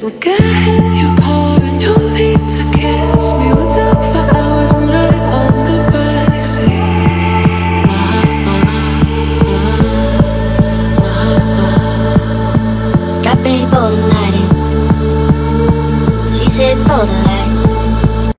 We'll get hit your car and you'll need to kiss me. We'll talk for hours and lie on the backseat. Got ready for the night. She said for the light.